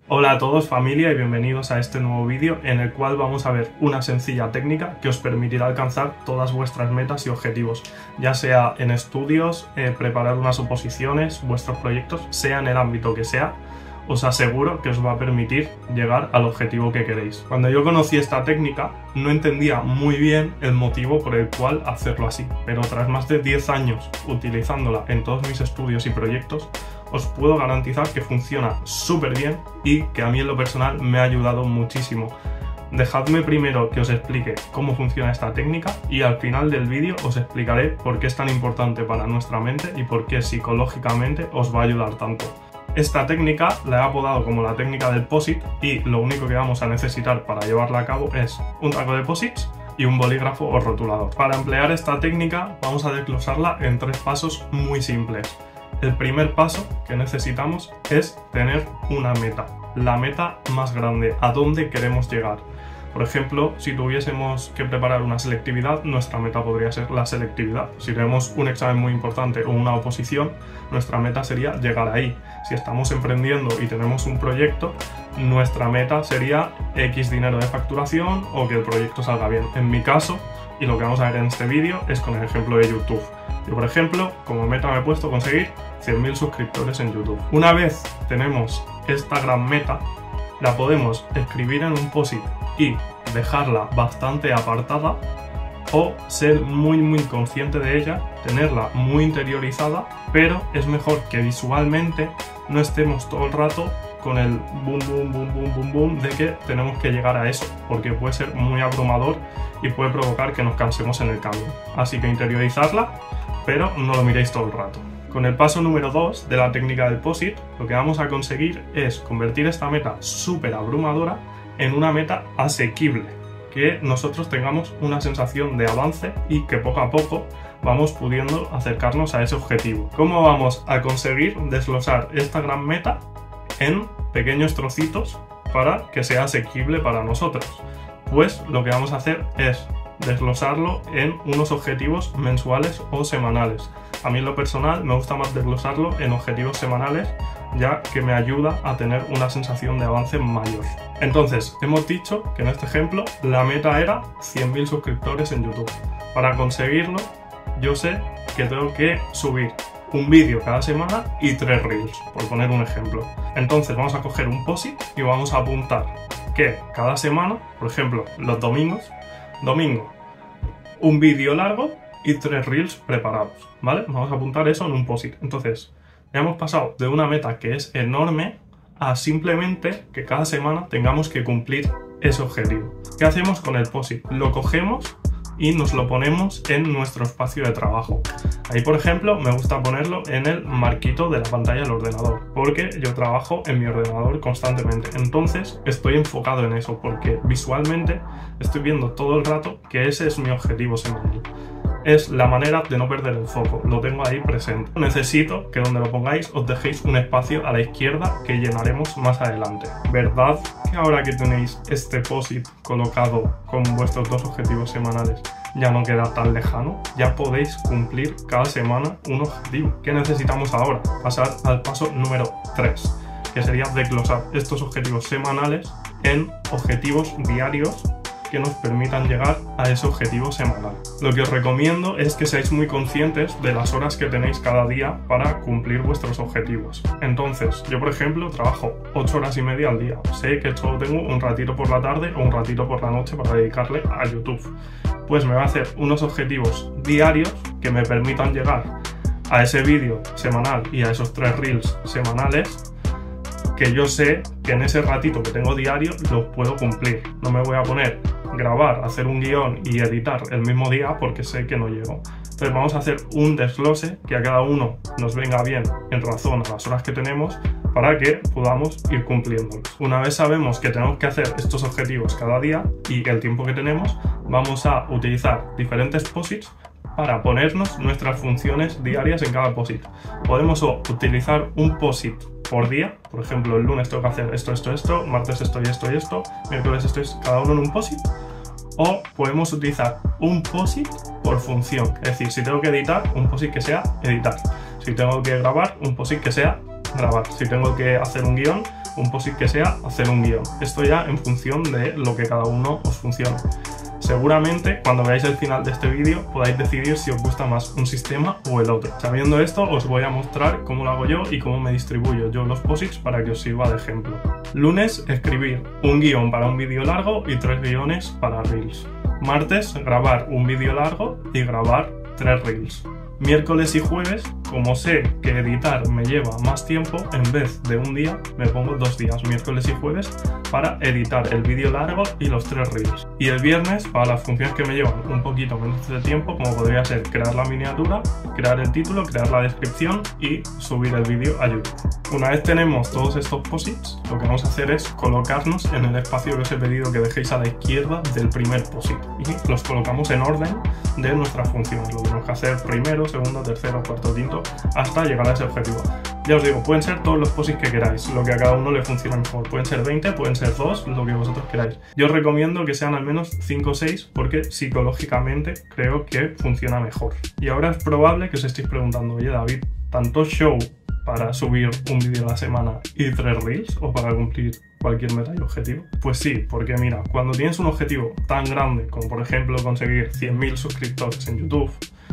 Hola a todos familia y bienvenidos a este nuevo vídeo en el cual vamos a ver una sencilla técnica que os permitirá alcanzar todas vuestras metas y objetivos, ya sea en estudios, preparar unas oposiciones, vuestros proyectos, sea en el ámbito que sea. Os aseguro que os va a permitir llegar al objetivo que queréis. Cuando yo conocí esta técnica no entendía muy bien el motivo por el cual hacerlo así, pero tras más de 10 años utilizándola en todos mis estudios y proyectos, os puedo garantizar que funciona súper bien y que a mí en lo personal me ha ayudado muchísimo. Dejadme primero que os explique cómo funciona esta técnica y al final del vídeo os explicaré por qué es tan importante para nuestra mente y por qué psicológicamente os va a ayudar tanto. Esta técnica la he apodado como la técnica del POSIT y lo único que vamos a necesitar para llevarla a cabo es un taco de POSITs y un bolígrafo o rotulador. Para emplear esta técnica vamos a desglosarla en 3 pasos muy simples. El primer paso que necesitamos es tener una meta, la meta más grande, a dónde queremos llegar. Por ejemplo, si tuviésemos que preparar una selectividad, nuestra meta podría ser la selectividad. Si tenemos un examen muy importante o una oposición, nuestra meta sería llegar ahí. Si estamos emprendiendo y tenemos un proyecto, nuestra meta sería X dinero de facturación o que el proyecto salga bien. En mi caso, y lo que vamos a ver en este vídeo, es con el ejemplo de YouTube. Yo, por ejemplo, como meta me he puesto conseguir 100.000 suscriptores en YouTube. Una vez tenemos esta gran meta, la podemos escribir en un POSIT y dejarla bastante apartada o ser muy consciente de ella, tenerla muy interiorizada, pero es mejor que visualmente no estemos todo el rato con el boom de que tenemos que llegar a eso, porque puede ser muy abrumador y puede provocar que nos cansemos en el camino. Así que interiorizarla, pero no lo miréis todo el rato. Con el paso número 2 de la técnica del POSIT, lo que vamos a conseguir es convertir esta meta súper abrumadora en una meta asequible, que nosotros tengamos una sensación de avance y que poco a poco vamos pudiendo acercarnos a ese objetivo. ¿Cómo vamos a conseguir desglosar esta gran meta en pequeños trocitos para que sea asequible para nosotros? Pues lo que vamos a hacer es desglosarlo en unos objetivos mensuales o semanales. A mí en lo personal me gusta más desglosarlo en objetivos semanales, ya que me ayuda a tener una sensación de avance mayor. Entonces, hemos dicho que en este ejemplo la meta era 100.000 suscriptores en YouTube. Para conseguirlo, yo sé que tengo que subir un vídeo cada semana y 3 reels, por poner un ejemplo. Entonces vamos a coger un POSIT y vamos a apuntar que cada semana, por ejemplo, los domingos, un vídeo largo y 3 reels preparados, ¿vale? Vamos a apuntar eso en un POSIT. Entonces, ya hemos pasado de una meta que es enorme a simplemente que cada semana tengamos que cumplir ese objetivo. ¿Qué hacemos con el POSIT? Lo cogemos y nos lo ponemos en nuestro espacio de trabajo. Ahí, por ejemplo, me gusta ponerlo en el marquito de la pantalla del ordenador, porque yo trabajo en mi ordenador constantemente. Entonces, estoy enfocado en eso, porque visualmente estoy viendo todo el rato que ese es mi objetivo semanal. Es la manera de no perder el foco, lo tengo ahí presente. Necesito que donde lo pongáis os dejéis un espacio a la izquierda que llenaremos más adelante. ¿Verdad que ahora que tenéis este POSIT colocado con vuestros 2 objetivos semanales ya no queda tan lejano? Ya podéis cumplir cada semana un objetivo. ¿Qué necesitamos ahora? Pasar al paso número 3, que sería desglosar estos objetivos semanales en objetivos diarios que nos permitan llegar a ese objetivo semanal. Lo que os recomiendo es que seáis muy conscientes de las horas que tenéis cada día para cumplir vuestros objetivos. Entonces, yo por ejemplo trabajo 8 horas y media al día. Sé que solo tengo un ratito por la tarde o un ratito por la noche para dedicarle a YouTube. Pues me voy a hacer unos objetivos diarios que me permitan llegar a ese vídeo semanal y a esos 3 reels semanales, que yo sé que en ese ratito que tengo diario los puedo cumplir. No me voy a poner grabar, hacer un guión y editar el mismo día porque sé que no llego. Entonces vamos a hacer un desglose que a cada uno nos venga bien en razón a las horas que tenemos para que podamos ir cumpliéndolos. Una vez sabemos que tenemos que hacer estos objetivos cada día y el tiempo que tenemos, vamos a utilizar diferentes POSITs para ponernos nuestras funciones diarias en cada POSIT. Podemos utilizar un POSIT por día, por ejemplo, el lunes tengo que hacer esto, martes esto y esto, miércoles esto, cada uno en un POSIT. O podemos utilizar un POSIT por función, es decir, si tengo que editar, un POSIT que sea editar. Si tengo que grabar, un POSIT que sea grabar. Si tengo que hacer un guión, un post-it que sea, hacer un guión. Esto ya en función de lo que cada uno os funcione. Seguramente cuando veáis el final de este vídeo podáis decidir si os gusta más un sistema o el otro. Sabiendo esto, os voy a mostrar cómo lo hago yo y cómo me distribuyo yo los posits para que os sirva de ejemplo. Lunes, escribir un guión para un vídeo largo y 3 guiones para Reels. Martes, grabar un vídeo largo y grabar 3 Reels. Miércoles y jueves, como sé que editar me lleva más tiempo, en vez de un día me pongo 2 días, miércoles y jueves, para editar el vídeo largo y los 3 reels. Y el viernes para las funciones que me llevan un poquito menos de tiempo, como podría ser crear la miniatura, crear el título, crear la descripción y subir el vídeo a YouTube. Una vez tenemos todos estos posits, lo que vamos a hacer es colocarnos en el espacio que os he pedido que dejéis a la izquierda del primer posit y los colocamos en orden de nuestras funciones. Lo tenemos que hacer primero, segundo, tercero, cuarto, quinto, hasta llegar a ese objetivo. Ya os digo, pueden ser todos los posits que queráis, lo que a cada uno le funciona mejor. Pueden ser 20, pueden ser 2, lo que vosotros queráis. Yo os recomiendo que sean al menos 5 o 6 porque psicológicamente creo que funciona mejor. Y ahora es probable que os estéis preguntando, oye David, ¿tanto show para subir un vídeo a la semana y 3 reels o para cumplir cualquier meta y objetivo? Pues sí, porque mira, cuando tienes un objetivo tan grande como por ejemplo conseguir 100.000 suscriptores en YouTube,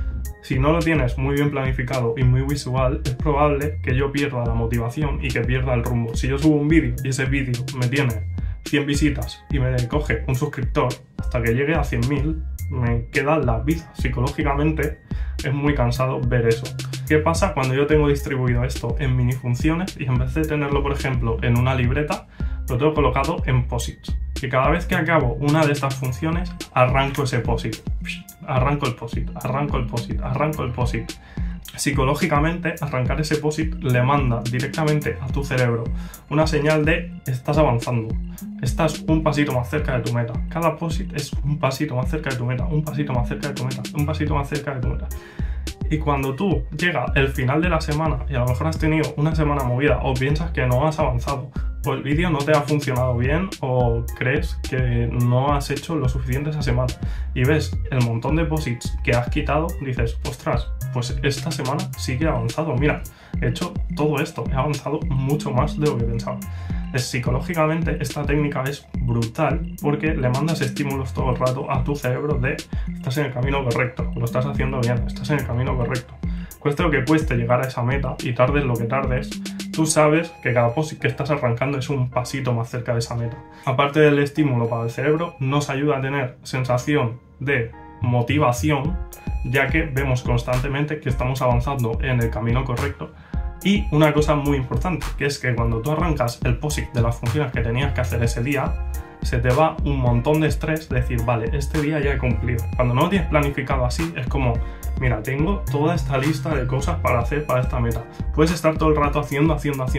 si no lo tienes muy bien planificado y muy visual, es probable que yo pierda la motivación y que pierda el rumbo. Si yo subo un vídeo y ese vídeo me tiene 100 visitas y me coge un suscriptor hasta que llegue a 100.000, me queda la vida. Psicológicamente es muy cansado ver eso. ¿Qué pasa cuando yo tengo distribuido esto en mini funciones y en vez de tenerlo, por ejemplo, en una libreta, lo tengo colocado en posits? Que cada vez que acabo una de estas funciones, arranco ese posit. Arranco el posit, arranco el posit, arranco el posit. Psicológicamente, arrancar ese posit le manda directamente a tu cerebro una señal de estás avanzando, estás un pasito más cerca de tu meta. Cada posit es un pasito más cerca de tu meta, un pasito más cerca de tu meta, un pasito más cerca de tu meta. Y cuando tú llega el final de la semana y a lo mejor has tenido una semana movida o piensas que no has avanzado o el vídeo no te ha funcionado bien o crees que no has hecho lo suficiente esa semana y ves el montón de posits que has quitado, dices, ostras, pues esta semana sí que he avanzado. Mira, he hecho todo esto, he avanzado mucho más de lo que pensaba. Psicológicamente esta técnica es brutal porque le mandas estímulos todo el rato a tu cerebro de estás en el camino correcto, lo estás haciendo bien, estás en el camino correcto. Cueste lo que cueste llegar a esa meta y tardes lo que tardes, tú sabes que cada posit que estás arrancando es un pasito más cerca de esa meta. Aparte del estímulo para el cerebro, nos ayuda a tener sensación de motivación, ya que vemos constantemente que estamos avanzando en el camino correcto. Y una cosa muy importante, que es que cuando tú arrancas el posit de las funciones que tenías que hacer ese día, se te va un montón de estrés de decir, vale, este día ya he cumplido. Cuando no lo tienes planificado así, es como, mira, tengo toda esta lista de cosas para hacer para esta meta. Puedes estar todo el rato haciendo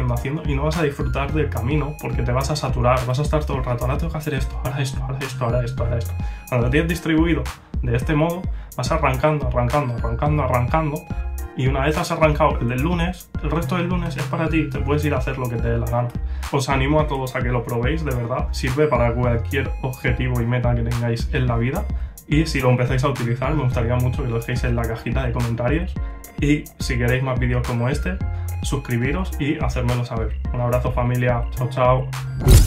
y no vas a disfrutar del camino porque te vas a saturar, vas a estar todo el rato, ahora tengo que hacer esto, ahora esto, ahora esto, ahora esto, ahora esto. Cuando lo tienes distribuido de este modo, vas arrancando, y una vez has arrancado el del lunes, el resto del lunes es para ti, te puedes ir a hacer lo que te dé la gana. Os animo a todos a que lo probéis, de verdad, sirve para cualquier objetivo y meta que tengáis en la vida. Y si lo empezáis a utilizar, me gustaría mucho que lo dejéis en la cajita de comentarios. Y si queréis más vídeos como este, suscribiros y hacérmelo saber. Un abrazo familia, chao chao.